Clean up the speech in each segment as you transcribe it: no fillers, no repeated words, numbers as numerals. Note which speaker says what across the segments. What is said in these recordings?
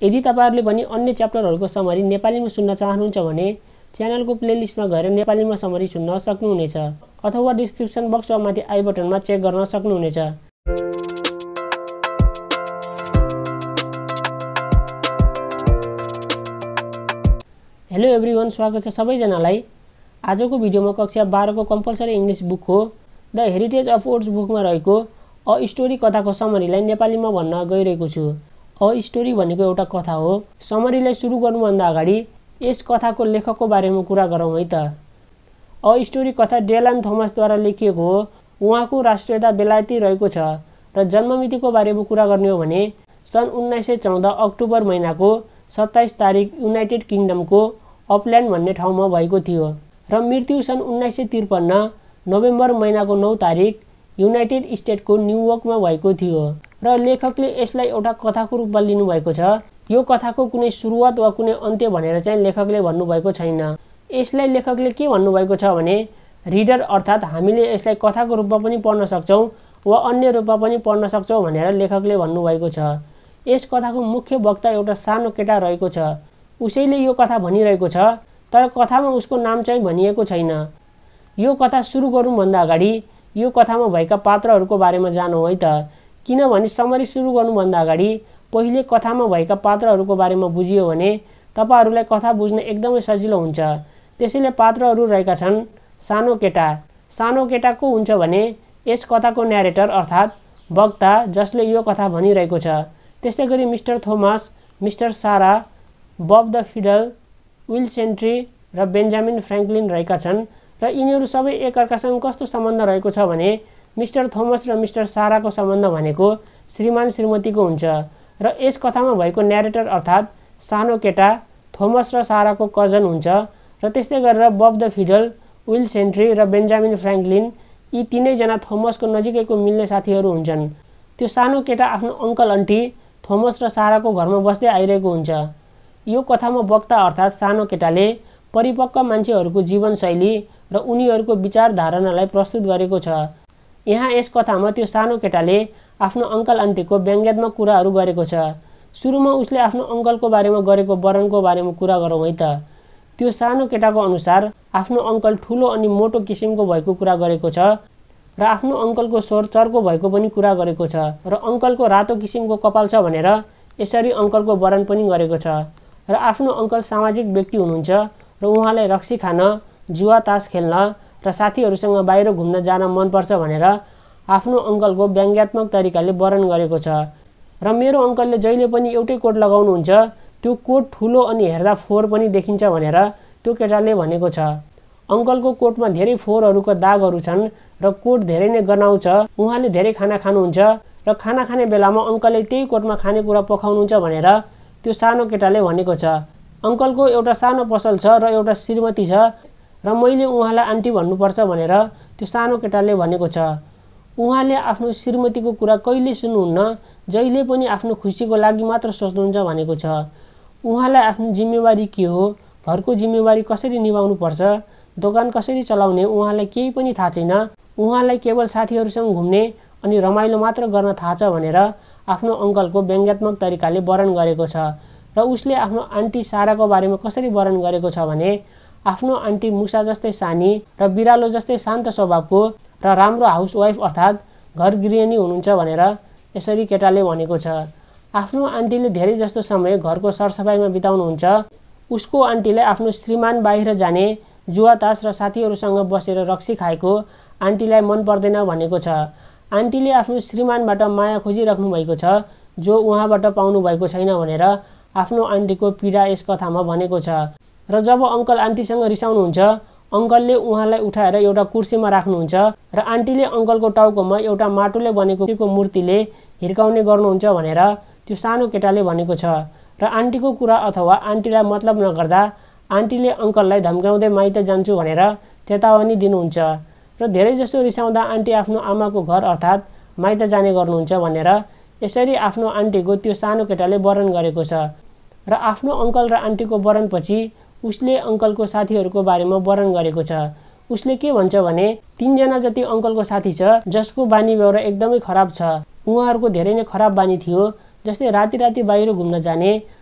Speaker 1: यदि तपाईहरुले पनि अन्य च्याप्टरहरुको समरी नेपालीमा सुन्न चाहनुहुन्छ भने च्यानलको प्लेलिस्टमा गएर नेपालीमा समरी सुन्न सक्नुहुनेछ अथवा डिस्क्रिप्सन बक्स वा माथि आई बटनमा चेक गर्न सक्नुहुनेछ। हेलो एभ्रीवन, स्वागत छ सबैजनालाई। आजको भिडियोमा कक्षा 12 को कम्पलसरी इंग्लिश बुक हो द हेरिटेज अफ वर्ड्स बुकमा रहेको अ स्टोरी कथाको समरीलाई नेपालीमा भन्न गइरहेको छु। अ स्टोरी भनेको एउटा कथा हो। समरीलाई सुरु गर्नुभन्दा अगाडि यस कथाको लेखकको बारेमा कुरा गरौँ है त। अ स्टोरी कथा डेलान थोमसद्वारा लेखिएको हो। उहाँको राष्ट्रियता बेलायती रहेको छ र जन्ममितिको बारेमा कुरा गर्ने हो भने सन् 1914 अक्टोबर महिनाको 27 तारिक युनाइटेड किङडमको अपल्यान्ड भन्ने ठाउँमा भएको थियो र मृत्यु सन् 1953 नोभेम्बर महिनाको 9 तारिक युनाइटेड स्टेटको न्युयोर्कमा भएको थियो र लेखकले यसलाई एउटा कथाको रूपमा लिनुभएको छ। यो कथाको कुनै सुरुवात वा कुनै अन्त्य भनेर चाहिँ लेखकले भन्नुभएको छैन। यसलाई लेखकले के भन्नुभएको छ भने रिडर अर्थात् हामीले यसलाई कथाको रूपमा पनि पढ्न सक्छौं वा अन्य रूपमा पनि पढ्न सक्छौं भनेर लेखकले भन्नुभएको छ। यस कथाको मुख्य वक्ता एउटा सानो केटा रहेको छ। उसैले यो कथा भनिरहेको छ तर कथामा उसको नाम चाहिँ भनिएको छैन। यो कथा सुरु गर्नुभन्दा अगाडि यो कथामा भएका पात्रहरूको बारेमा जानौँ है त। किनभने समरी सुरु गर्नुभन्दा अगाडि पहिले कथामा भएका पात्रहरूको बारेमा बुझियो भने तपाईहरुलाई कथा बुझ्न एकदमै सजिलो हुन्छ। त्यसैले पात्रहरू रहेका छन् सानो केटा। सानो केटा को हुन्छ भने यस कथाको न्यारेटर अर्थात् वक्ता जसले यो कथा भनिरहेको छ। त्यसैगरी mister Thomas, Mister Sarah, Bob the Fiddle, Will Sentry र बेन्जामिन फ्र्याङ्कलिन रहेका छन् र यिनीहरू सबै एकअर्कासँग कस्तो सम्बन्ध रहेको छ भने मिस्टर थोमस र मिस्टर साराको सम्बन्ध भनेको श्रीमान श्रीमतीको हुन्छ र यस कथामा भएको न्यारेटर अर्थात् सानो केटा थोमस र साराको कजन हुन्छ र त्यस्तै गरेर Bob the Fiddle, Will Sentry र बेन्जामिन फ्र्याङ्कलिन यी तीनैजना थोमसको नजिकैको मिल्ने साथीहरू हुन्छन्। त्यो सानो केटा आफ्नो अङ्कल आन्टी थोमस र साराको घरमा बस्दै आइरहेको हुन्छ। यो कथामा वक्ता अर्थात् सानो केटाले परिपक्व मान्छेहरूको जीवनशैली र उनीहरूको विचारधारणालाई प्रस्तुत गरेको छ। यहाँ यस कथामा त्यो सानो केटाले आफ्नो अङ्कल आन्टीको व्यङ्ग्यात्मक कुराहरू गरेको छ। सुरुमा उसले आफ्नो अङ्कलको बारेमा गरेको वर्णनको बारेमा कुरा गरौँ है त। त्यो सानो केटाको अनुसार आफ्नो अङ्कल ठुलो अनि मोटो किसिमको भएको कुरा गरेको छ र आफ्नो अङ्कलको स्वर चर्को भएको पनि कुरा गरेको छ र अङ्कलको रातो किसिमको कपाल छ भनेर यसरी अङ्कलको वर्णन पनि गरेको छ र आफ्नो अङ्कल सामाजिक व्यक्ति हुनुहुन्छ र उहाँलाई रक्सी खान, जुवा तास खेल्न र साथीहरूसँग बाहिर घुम्न जान मनपर्छ भनेर आफ्नो अङ्कलको व्यङ्ग्यात्मक तरिकाले वर्णन गरेको छ र मेरो अङ्कलले जहिले पनि एउटै कोट लगाउनुहुन्छ, त्यो कोट ठुलो अनि हेर्दा फोहोर पनि देखिन्छ भनेर त्यो केटाले भनेको छ। अङ्कलको कोटमा धेरै फोहोरहरूको दागहरू छन् र कोट धेरै नै गनाउँछ। उहाँले धेरै खाना खानुहुन्छ र खाना खाने बेलामा अङ्कलले त्यही कोटमा खानेकुरा पकाउनुहुन्छ भनेर त्यो सानो केटाले भनेको छ। अङ्कलको एउटा सानो पसल छ र एउटा श्रीमती छ र मैले उहाँलाई आन्टी भन्नुपर्छ भनेर त्यो सानो केटाले भनेको छ। उहाँले आफ्नो श्रीमतीको कुरा कहिले सुन्नुहुन्न, जहिले पनि आफ्नो खुसीको लागि मात्र सोच्नुहुन्छ भनेको छ। उहाँलाई आफ्नो जिम्मेवारी के हो, घरको जिम्मेवारी कसरी निभाउनु पर्छ, दोकान कसरी चलाउने उहाँलाई केही पनि थाहा छैन। उहाँलाई केवल साथीहरूसँग घुम्ने अनि रमाइलो मात्र गर्न थाहा छ भनेर आफ्नो अङ्कलको व्यङ्ग्यात्मक तरिकाले वर्णन गरेको छ। र उसले आफ्नो आन्टी साराको बारेमा कसरी वर्णन गरेको छ भने आफ्नो आन्टी मुसा जस्तै सानी र बिरालो जस्तै शान्त स्वभावको र राम्रो हाउसवाइफ अर्थात् घर गृहिणी हुनुहुन्छ भनेर यसरी केटाले भनेको छ। आफ्नो आन्टीले धेरै जस्तो समय घरको सरसफाइमा बिताउनुहुन्छ। उसको आन्टीलाई आफ्नो श्रीमान बाहिर जाने, जुवा तास र साथीहरूसँग बसेर रक्सी खाएको आन्टीलाई मन पर्दैन भनेको छ। आन्टीले आफ्नो श्रीमानबाट माया खोजिराख्नु भएको छ जो उहाँबाट पाउनु भएको छैन भनेर आफ्नो आन्टीको पीडा यस कथामा भनेको छ। र जब अङ्कल आन्टीसँग रिसाउनुहुन्छ अङ्कलले उहाँलाई उठाएर एउटा कुर्सीमा राख्नुहुन्छ र आन्टीले अङ्कलको टाउकोमा एउटा माटोले बनेको मूर्तिले हिर्काउने गर्नुहुन्छ भनेर त्यो सानो केटाले भनेको छ। र आन्टीको कुरा अथवा आन्टीलाई मतलब नगर्दा आन्टीले अङ्कललाई धम्काउँदै माइत जान्छु भनेर चेतावनी दिनुहुन्छ र धेरै जस्तो रिसाउँदा आन्टी आफ्नो आमाको घर अर्थात् माइत जाने गर्नुहुन्छ भनेर यसरी आफ्नो आन्टीको त्यो सानो केटाले वर्णन गरेको छ। र आफ्नो अङ्कल र आन्टीको वर्णनपछि उसले अङ्कलको साथीहरूको बारेमा वर्णन गरेको छ। उसले के भन्छ भने 3 जना जति अङ्कलको साथी छ जसको बानी व्यवहार एकदमै खराब छ। उहाँहरूको धेरै नै खराब बानी थियो, जस्तै राति राति बाहिर घुम्न जाने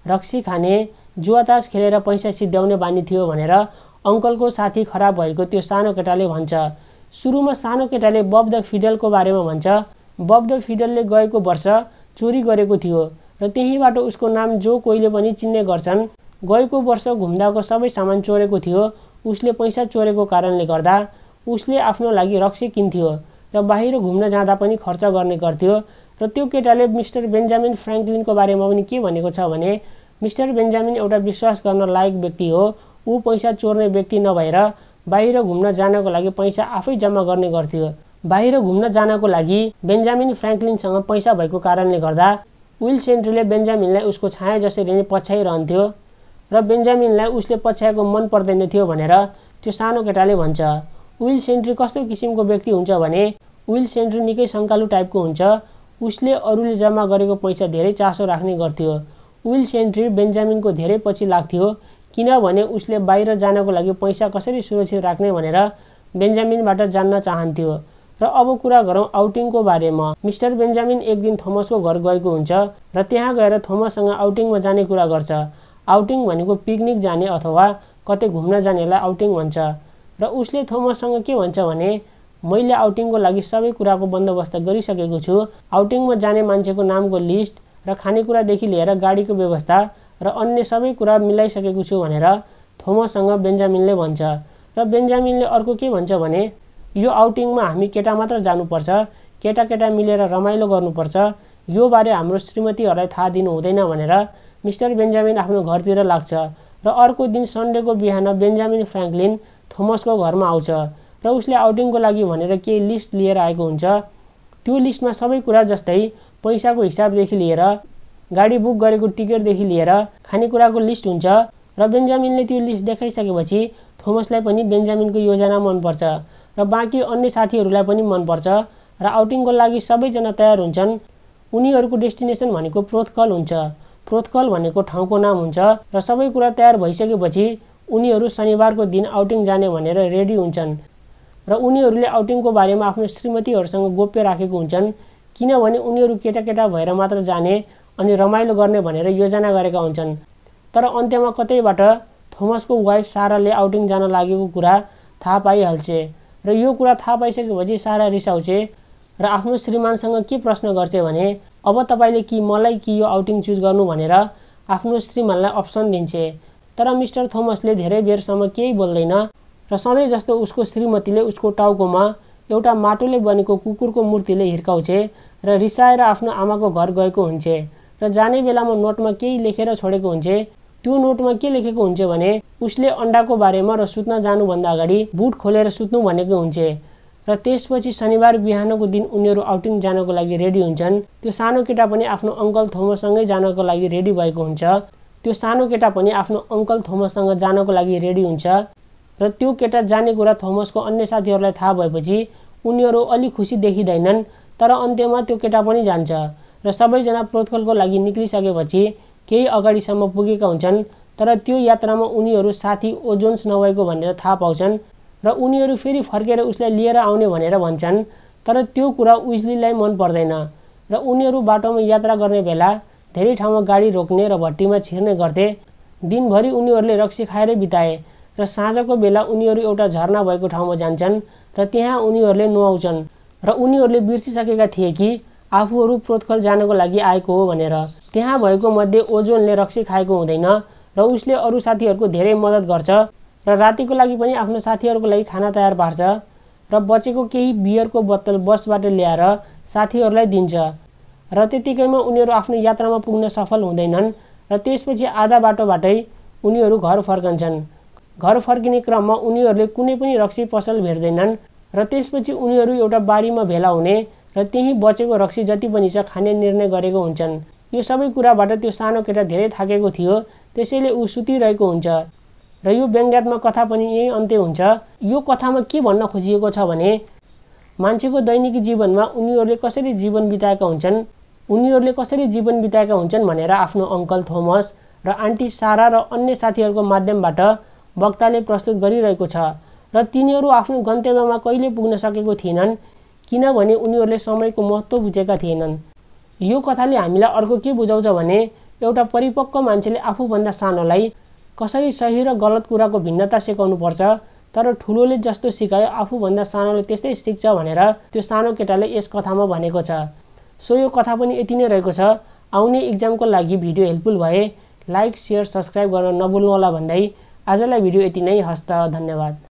Speaker 1: रक्सी खाने, जुवातास खेलेर पैसा सिद्ध्याउने बानी थियो भनेर अङ्कलको साथी खराब भएको त्यो सानो केटाले भन्छ। सुरुमा सानो केटाले बब द फिडलको बारेमा भन्छ। बब द फिडलले गएको वर्ष चोरी गरेको थियो र त्यहीबाट उसको नाम जो कोहीले पनि चिन्ने गर्छन्। गएको वर्ष घुम्दाको सबै सामान चोरेको थियो। उसले पैसा चोरेको कारणले गर्दा उसले आफ्नो लागि रक्सी किन्थ्यो र बाहिर घुम्न जाँदा पनि खर्च गर्ने गर्थ्यो। र त्यो केटाले मिस्टर बेन्जामिन फ्र्याङ्कलिनको बारेमा पनि के भनेको छ भने मिस्टर बेन्जामिन एउटा विश्वास गर्न लायक व्यक्ति हो। ऊ पैसा चोर्ने व्यक्ति नभएर बाहिर घुम्न जानको लागि पैसा आफै जम्मा गर्ने गर्थ्यो। बाहिर घुम्न जानको लागि बेन्जामिन फ्र्याङ्कलिनसँग पैसा भएको कारणले गर्दा विल सेन्ट्रीले बेन्जामिनलाई उसको छाया जसरी नै पछ्याइरहन्थ्यो र बेन्जामिनलाई उसले पछ्याएको मन पर्दैन थियो भनेर त्यो सानो केटाले भन्छ। विल सेन्ट्री कस्तो किसिमको व्यक्ति हुन्छ भने विल सेन्ट्री निकै शङ्कालु टाइपको हुन्छ। उसले अरूले जम्मा गरेको पैसा धेरै चासो राख्ने गर्थ्यो। विल सेन्ट्री बेन्जामिनको धेरै पछि लाग्थ्यो किनभने उसले बाहिर जानको लागि पैसा कसरी सुरक्षित राख्ने भनेर बेन्जामिनबाट जान्न चाहन्थ्यो। र अब कुरा गरौँ आउटिङको बारेमा। मिस्टर बेन्जामिन एक दिन थोमसको घर गएको हुन्छ र त्यहाँ गएर थोमससँग आउटिङमा जाने कुरा गर्छ। आउटिङ भनेको पिकनिक जाने अथवा कतै घुम्न जानेलाई आउटिङ भन्छ। र उसले थोमससँग के भन्छ भने मैले आउटिङको लागि सबै कुराको बन्दोबस्त गरिसकेको छु। आउटिङमा जाने मान्छेको नामको लिस्ट र खानेकुरादेखि लिएर गाडीको व्यवस्था र अन्य सबै कुरा मिलाइसकेको छु भनेर थोमससँग बेन्जामिनले भन्छ। र बेन्जामिनले अर्को के भन्छ भने यो आउटिङमा हामी केटा मात्र जानुपर्छ, केटा मिलेर रमाइलो गर्नुपर्छ, यो बारे हाम्रो श्रीमतीहरूलाई थाहा दिनु हुँदैन भनेर मिस्टर बेन्जामिन आफ्नो घरतिर लाग्छ। र अर्को दिन सन्डेको बिहान बेन्जामिन फ्र्याङ्कलिन थोमसको घरमा आउँछ र उसले आउटिङको लागि भनेर केही लिस्ट लिएर आएको हुन्छ। त्यो लिस्टमा सबै कुरा जस्तै पैसाको हिसाबदेखि लिएर गाडी बुक गरेको टिकटदेखि लिएर खानेकुराको लिस्ट हुन्छ। र बेन्जामिनले त्यो लिस्ट देखाइसकेपछि थोमसलाई पनि बेन्जामिनको योजना मनपर्छ र बाँकी अन्य साथीहरूलाई पनि मनपर्छ र आउटिङको लागि सबैजना तयार हुन्छन्। उनीहरूको डेस्टिनेसन भनेको प्रोथकल हुन्छ। प्रोथकल भनेको ठाउँको नाम हुन्छ र सबै कुरा तयार भइसकेपछि उनीहरू शनिबारको दिन आउटिङ जाने भनेर रेडी हुन्छन् र उनीहरूले आउटिङको बारेमा आफ्नो श्रीमतीहरूसँग गोप्य राखेको हुन्छन् किनभने उनीहरू केटा भएर मात्र जाने अनि रमाइलो गर्ने भनेर योजना गरेका हुन्छन्। तर अन्त्यमा कतैबाट थोमसको वाइफ साराले आउटिङ जान लागेको कुरा थाहा पाइहाल्छे र यो कुरा थाहा पाइसकेपछि सारा रिसाउँछे र आफ्नो श्रीमानसँग के प्रश्न गर्छे भने अब तपाईँले कि मलाई कि यो आउटिङ चुज गर्नु भनेर आफ्नो श्रीमानलाई अप्सन दिन्छे। तर मिस्टर थोमसले धेरै बेरसम्म केही बोल्दैन र सधैँ जस्तो उसको श्रीमतीले उसको टाउकोमा एउटा माटोले बनेको कुकुरको मूर्तिले हिर्काउँछे र रिसाएर आफ्नो आमाको घर गएको हुन्छे र जाने बेलामा नोटमा केही लेखेर छोडेको हुन्छे। त्यो नोटमा के लेखेको हुन्छ भने उसले अन्डाको बारेमा र सुत्न जानुभन्दा अगाडि बुट खोलेर सुत्नु भनेको हुन्छे। र त्यसपछि शनिबार बिहानको दिन उनीहरू आउटिङ जानको लागि रेडी हुन्छन्। त्यो सानो केटा पनि आफ्नो अङ्कल थोमससँगै जानको लागि रेडी भएको हुन्छ। त्यो सानो केटा पनि आफ्नो अङ्कल थोमससँग जानको लागि रेडी हुन्छ र त्यो केटा जाने कुरा थोमसको अन्य साथीहरूलाई थाहा भएपछि उनीहरू अलि खुसी देखिँदैनन्। तर अन्त्यमा त्यो केटा पनि जान्छ र सबैजना प्रोथकलको लागि निक्लिसकेपछि केही अगाडिसम्म पुगेका हुन्छन्। तर त्यो यात्रामा उनीहरू साथी ओजोन्स नभएको भनेर थाहा पाउँछन् र उनीहरू फेरि फर्केर उसलाई लिएर आउने भनेर भन्छन्। तर त्यो कुरा विजलीलाई मन पर्दैन र उनीहरू बाटोमा यात्रा गर्ने बेला धेरै ठाउँमा गाडी रोक्ने र भट्टीमा छिर्ने गर्थे। दिनभरि उनीहरूले रक्सी खाएरै बिताए र साँझको बेला उनीहरू एउटा झरना भएको ठाउँमा जान्छन् र त्यहाँ उनीहरूले नुहाउँछन् र उनीहरूले बिर्सिसकेका थिए कि आफूहरू प्रोथकल जानको लागि आएको हो भनेर। त्यहाँ भएको मध्ये ओजोनले रक्सी खाएको हुँदैन र उसले अरू साथीहरूको धेरै मद्दत गर्छ र रातिको लागि पनि आफ्नो साथीहरूको लागि खाना तयार पार्छ र बचेको केही बियरको बोतल बसबाट ल्याएर साथीहरूलाई दिन्छ र त्यतिकैमा उनीहरू आफ्नो यात्रामा पुग्न सफल हुँदैनन् र त्यसपछि आधा बाटोबाटै उनीहरू घर फर्कन्छन्। घर फर्किने क्रममा उनीहरूले कुनै पनि रक्सी पसल भेट्दैनन् र त्यसपछि उनीहरू एउटा बारीमा भेला हुने र त्यही बचेको रक्सी जति पनि छ खाने निर्णय गरेको हुन्छन्। यो सबै कुराबाट त्यो सानो केटा धेरै थाकेको थियो, त्यसैले ऊ सुतिरहेको हुन्छ र यो व्यङ्ग्यात्मक कथा पनि यही अन्त्य हुन्छ। यो कथामा के भन्न खोजिएको छ भने मान्छेको दैनिक जीवनमा उनीहरूले कसरी जीवन बिताएका हुन्छन् भनेर आफ्नो अङ्कल थोमस र आन्टी सारा र अन्य साथीहरूको माध्यमबाट वक्ताले प्रस्तुत गरिरहेको छ र तिनीहरू आफ्नो गन्तव्यमा कहिले पुग्न सकेको थिएनन् किनभने उनीहरूले समयको महत्त्व बुझेका थिएनन्। यो कथाले हामीलाई अर्को के बुझाउँछ भने एउटा परिपक्व मान्छेले आफूभन्दा सानोलाई कसरी सही र गलत कुराको भिन्नता सिकाउनुपर्छ, तर ठुलोले जस्तो सिकायो आफूभन्दा सानोले त्यस्तै सिक्छ भनेर त्यो सानो केटाले यस कथामा भनेको छ। सो यो कथा पनि यति नै रहेको छ। आउने इक्जामको लागि भिडियो हेल्पफुल भए लाइक, सेयर, सब्स्क्राइब गर्न नभुल्नुहोला भन्दै आजलाई भिडियो यति नै। हस्त, धन्यवाद।